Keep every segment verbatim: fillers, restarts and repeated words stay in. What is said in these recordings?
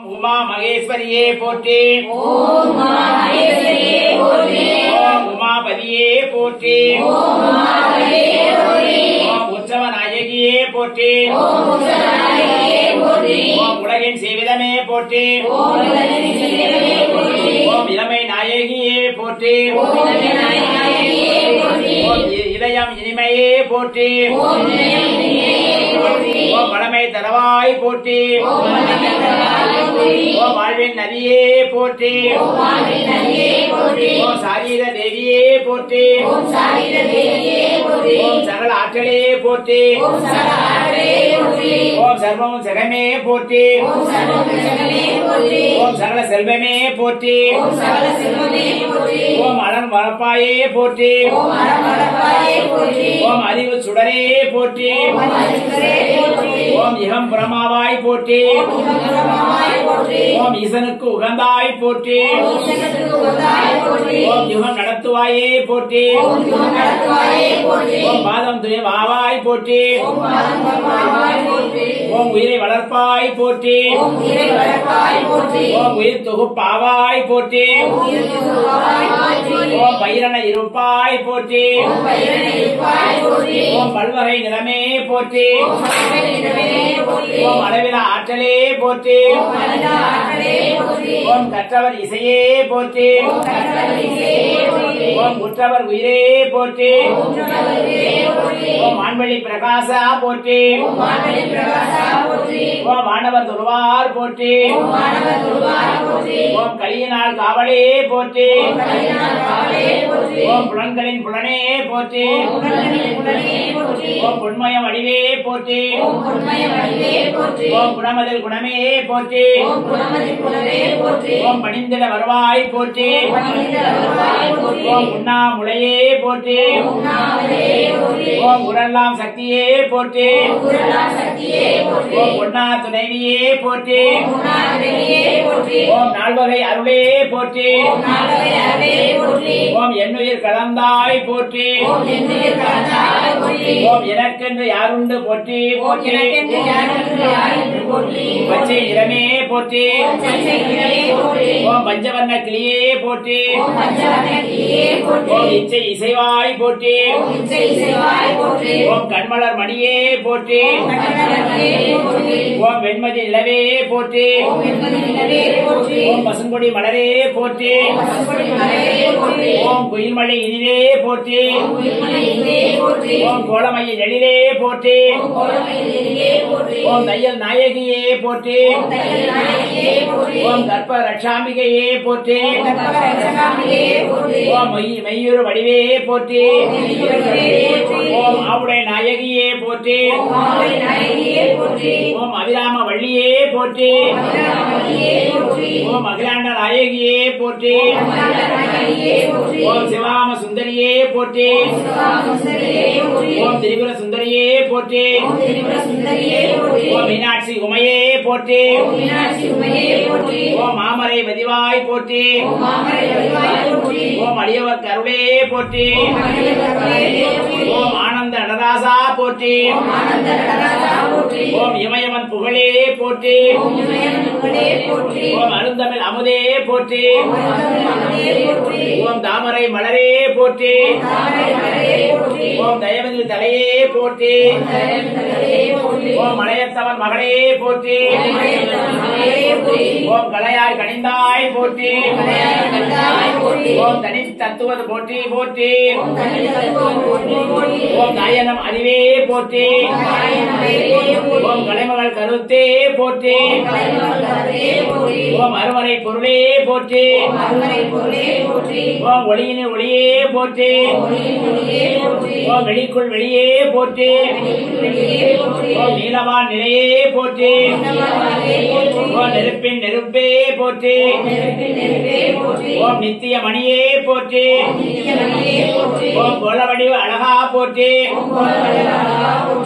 உமா மகேஸ்வரியே போற்றி. ஓம் உமா மகேஸ்வரியே போற்றி. ஓம் உமாபதியே போற்றி. ஓம் உமாபதியே போற்றி. ஓம் உற்சவ நாயகியே போற்றி. ஓம் உற்சவ நாயகியே போற்றி. ஓம் உலகின் சேவிதமே போற்றி. ஓம் உலகின் சேவிதமே போற்றி. ஓம் இளமை நாயகியே போற்றி. ஓம் இளமை நாயகியே போற்றி. ஓம் இதயம் இனிமையே போற்றி. ஓம் இதயம் இனிமையே போற்றி. ஓம் வளமை தரவாய் போற்றி. ஓம் வளமை தரவாய் போற்றி. ஓம் வாழ்வின் நதியே போற்றி. ஓம் வாழ்வின் நதியே போற்றி. ஓம் சாரீர தேவியே போற்றி. ஓம் சாரீர தேவியே போற்றி. ஓம் சகல ஆற்றலே போற்றி. ஓம் சகல ஆற்றலே போற்றி. ஓம் சர்வம் ஜெகமே போற்றி. ஓம் சர்வம் ஜெகமே போற்றி. ஓம் சகல செல்வமே போற்றி. ஓம் சகல செல்வமே போற்றி. ஓம் அரண் வளர்ப்பாயே போற்றி. ஓம் அரண் வளர்ப்பாயே போற்றி. ஓம் அறிவு சுடரே போற்றி. ஓம் அறிவுசுடரே போற்றி. ஓம் இகம் பிரமாவாய் போற்றி. ஓம் இகம் பிரமாவாய் போற்றி. ஓம் ஈசனுக்கு உகந்தாய் போற்றி. ஓம் ஈசனுக்கு உகந்தாய் போற்றி. ஓம் யுகம் நடத்துவாயே போற்றி. ஓம் யுகம் நடத்துவாயே போற்றி. ஓம் பாதம் துணிவாவாய் போற்றி. ஓம் பாதம் துணிவாவாய் போற்றி. ஓம் உயிரை வளர்ப்பாய் போற்றி. ஓம் உயிரை வளர்ப்பாய் போற்றி. ஓம் உயிர் தொகுப்பாவாய் போற்றி. ஓம் உயிர் தொகுப்பாய் போற்றி. ஓம் பயிரன இருப்பாய் போற்றி. ஓம் பயிரன இருப்பாய் போற்றி. ஓம் பல்வகை நிறமே போற்றி. ஓம் பல்வகை நிறமே போற்றி. ஓம் அளவிலா ஆற்றலே போற்றி. ஓம் அளவிலா ஆற்றலே போற்றி. ஓம் கற்றவர் இசையே போற்றி. ஓம் கற்றவர் இசையே போற்றி. ஓம் உற்றவர் உயிரே போற்றி. ஓம் உற்றவர் உயிரே போற்றி. ஓம் வான்வழி பிரகாசா போற்றி. ஓம் வான்வழி பிரகாசா போற்றி. ஓம் வானவர் துருவார் போற்றி. ஓம் வானவர் துருவார் போற்றி. ஓம் கலியினால் காவலே போற்றி. ஓம் கலியினால் காவலே போற்றி. ஓம் புலன்களின் புலனே போற்றி. ஓம் புலன்களின் புலனே போற்றி. ஓம் பொன்மய வடிவே போற்றி. ஓம் பொன்மய வடிவே போற்றி. ஓம் குணமதில் குணமே போற்றி. ஓம் குணமதில் குணமே போற்றி. ஓம் பணிந்திட வருவாய் போற்றி. ஓம் பணிந்திட வருவாய் போற்றி. ஓம் உண்ணாமுலையே போற்றி. ஓம் உண்ணாமுலையே போற்றி. ஓம் உரல்லாம் சக்தியே போற்றி. ஓம் உரல்லாம் சக்தியே போற்றி. ஓம் உண்ணா துணைவியே போற்றி. ஓம் உண்ணா துணைவியே போற்றி. ஓம் நால்வகை அருளே போற்றி. ஓம் நால்வகை அருளே போற்றி. ஓம் என்னுயிர் கலந்தாய் போற்றி. ஓம் என்னுயிர் கலந்தாய் போற்றி. ஓம் எனக்கென்று யாருண்டு போற்றி ஓம் போற்றி. எனக்கென்று யாரென்று யாரென்று போற்றி. பச்சை நிறமே போற்றி. பச்சை நிறமே போற்றி. ஓம் பஞ்சவர்ண கிளியே போற்றி. ஓம் பஞ்சவர்ண கிளியே போற்றி. ஓம் இச்சை இசைவாய் போற்றி. ஓம் இச்சை இசைவாய் போற்றி. ஓம் கண்மலர் மணியே போற்றி. ஓம் கண்மலர்மணியே போற்றி. ஓம் வெண்மதி நிலவே போற்றி. ஓம் வெண்மதி நிலவே போற்றி. ஓம் பசுங்கொடி மலரே போற்றி. ஓம் பசும்பொடி மலரே போற்றி. ஓம் குயில்மழை இனிதே போற்றி. ஓம் குயில்மலை இனிதே போற்றி. ஓம் கோலமையில் எழிலே போற்றி. ஓம் கோலமயில் எழிலே போற்றி. ஓம் தையல் நாயகியே போற்றி. ஓம் தையல் நாயகியே போற்றி. ஓம் கற்ப ரட்சாம்பிகையே போற்றி. ஓம் கற்பக ரட்சகாம்பிகையே போற்றி. ஓம் மெய் மெய்யுறு வடிவே போற்றி. ஓம் மெய்யுறு வடிவே போற்றி. ஓம் ஆவுடை நாயகியே போற்றி. ஓம் ஆவுடை நாயகியே போற்றி. ஓம் அபிராம வள்ளியே போற்றி. ஓம் அபிராமவல்லியே போற்றி. ஓம் அகிலாண்ட நாயகியே போற்றி. ஓம் அகிலாண்ட நாயகியே போற்றி. ஓம் சிவாம சுந்தரியே போற்றி. ஓம் சிவாசுந்தரியே போற்றி. ஓம் திரிபுர சுந்தரியே போற்றி. ஓம் திரிபுர சுந்தரியே போற்றி. ஓம் மீனாட்சி உமையே போற்றி. ஓம் மீனாட்சி உமையே போற்றி. ஓம் மாமரை பதிவாய் போற்றி. ஓம் மாமரை வடிவாய் போற்றி. ஓம் அடியவர் கருளே போற்றி. ஓம் அடியவர்களே போற்றி. ஓம் ஆனந்த நடராசா போற்றி. ஓம் ஆனந்த நடராஜா போற்றி. ஓம் இமயவன் புகழே போற்றி. ஓம் இமயன் புகழே போற்றி. ஓம் அருந்தமிழ் அமுதே போற்றி. ஓம் அருந்தமிழ் அமுதே போற்றி. ஓம் தாமரை மலரே போற்றி. ஓம் தாமரை மலரே போற்றி. ஓம் தயவதி தலையே போற்றி. ஓம் தயவதியே போற்றி. ஓம் மலையத்தவன் மகளே போற்றி. ஓம் மலையத்தவன் மகளே போற்றி. ஓம் கலையாய் கனிந்தாய் போற்றி. ஓம் கலையாய் கனிந்தாய் போற்றி. ஓம் தனி தத்துவது போற்றி போற்றி. ஓம் தனி தத்துவம் போற்றி போற்றி. ஓம் நாயனம் அறிவே போற்றி. ஓம் நாயனம் அறிவே போற்றி. ஓம் கலைமகள் கருத்தே போற்றி. ஓம் கலைமகள் கருத்தே போற்றி. ஓம் அருமறை பொருளே போற்றி. ஓம் அருமறை பொருளே போற்றி. ஓம் ஒளியினின் ஒளியே போற்றி. ஓம் ஒளியின் ஒளியே போற்றி. ஓம் வெளிக்குள் வெளியே போற்றி. வெளிக்குள் வெளியே போற்றி. ஓம் நீலவான் நிலையே போற்றி. நீலவானிலே போற்றி. ஓம் நெருப்பின் நெருப்பே போற்றி. ஓம் நெருப்பின் நெருப்பே போற்றி. ஓம் நித்திய மணியே போற்றி. ஓம் நித்திய மணியே போற்றி. ஓம் கோலவடிவ அழகா போற்றி. ஓம் கோலவடிவ அழகா போற்றி.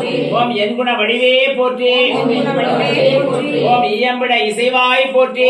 ஓம் என்குண வடிவே போற்றி ஓம் குணவடிவே போற்றி ஓம் இயம்பிட இசைவாய் போற்றி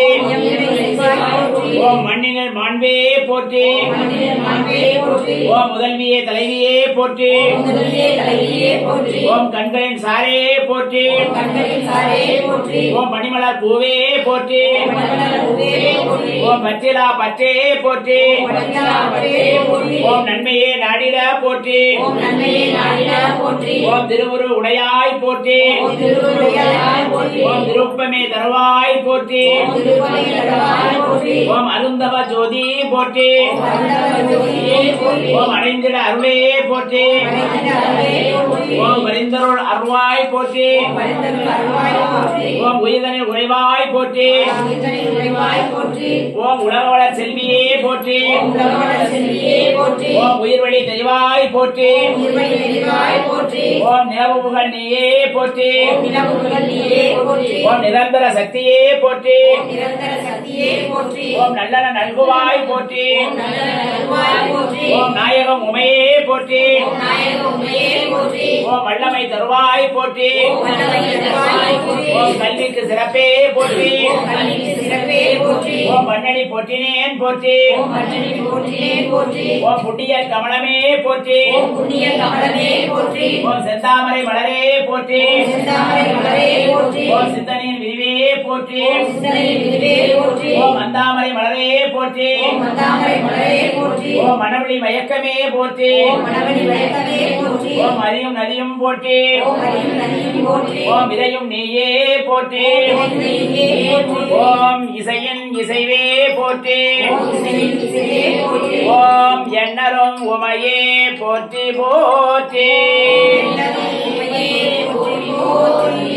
போற்றி ஓம் மண்ணினர் மாண்பே போற்றி மண்ணின் மாண்பே போற்றி ஓம் முதல்வியே தலைவியே போற்றி முதலியே தலைவியே போற்றி ஓம் கண்களின் சாரே போற்றி கண்களின் சாரே போற்றி ஓம் மணிமலர் பூவே போற்றி மணமலருவே போற்றி ஓம் பச்சிலா பச்சே போற்றி பஞ்சாபே போற்றி ஓம் நன்மையே நாடிட போற்றி ஓம் நன்மையே நாடிட போற்றி ஓம் திருவுரு உடையாய் போற்றி ஓம் திருவுருடையாய் போற்றி ஓம் திருப்பமே தருவாய் போற்றி ஓம் திருப்பதிகளாய் போற்றி ஓம் அருந்தவ ஜோதி போற்றி வந்தவஜோதியே போற்றி ஓம் அடைந்திட அருளே போற்றி அடைந்தவரே போற்றி ஓம் வரிந்தருள் அருவாய் போற்றி பரிந்தருள் அருள்வாய் போற்றி ஓம் உயிர்தனில் உறைவாய் போற்றி இத்தனை உறைவாய் போற்றி ஓம் உலகவளர் செல்வியே போற்றி ஓம் உலகவளர் செல்வியே போற்றி ஓம் உயிர்வழி தெளிவாய் போற்றி உயிர்வழி தெளிவாய் போற்றி ஓம் நிலவுகள் நீயே போற்றி நிலவுகள் நீயே போற்றி ஓம் நிரந்தர சக்தியே போற்றி நிரந்தர சக்தியே போற்றி ஓம் நல்லன நல்குவாய் போற்றி நல்ல நல்வாய் போற்றி ஓம் நாயகம் உமையே போற்றி நாயக உமையே போற்றி ஓம் வல்லமை தருவாய் போற்றி வல்லமை தருவாய் போற்றி ஓம் கல்விக்கு சிறப்பே போற்றி கல்விக்கு சிறப்பே போற்றி ஓம் மண்ணடி போற்றினேன் போற்றி ஓம் மன்னனி போற்றியே போற்றி ஓம் புண்ணிய கமலமே போற்றி ஓம் புண்ணிய கமலமே போற்றி ஓம் செந்தாமரை மலரே போற்றி செந்தாமரை மலரே போற்றி ஓம் சித்தனின் விரிவே போற்றி சிந்தனையின் விரிவே போற்றி ஓம் மந்தாமரை மலரே போற்றி ஓம் மந்தாமரை மலரே போற்றி ஓம் மணவழி மயக்கமே போற்றி ஓம் மணவழி மயக்கமே போற்றி ஓம் அரியும் நதியும் போற்றி ஓம் ஹரியும் நதியும் போற்றி ஓம் விதையும் நீயே போற்றி ஓம் இசையே போற்றி ஓம் இசையின் இசைவே போற்றி ஓம் இசையின் இசையே போற்றி ஓம் எண்ணரும் உமையே போற்றி போற்றி நல்லதும் உமையே போற்றி போற்றி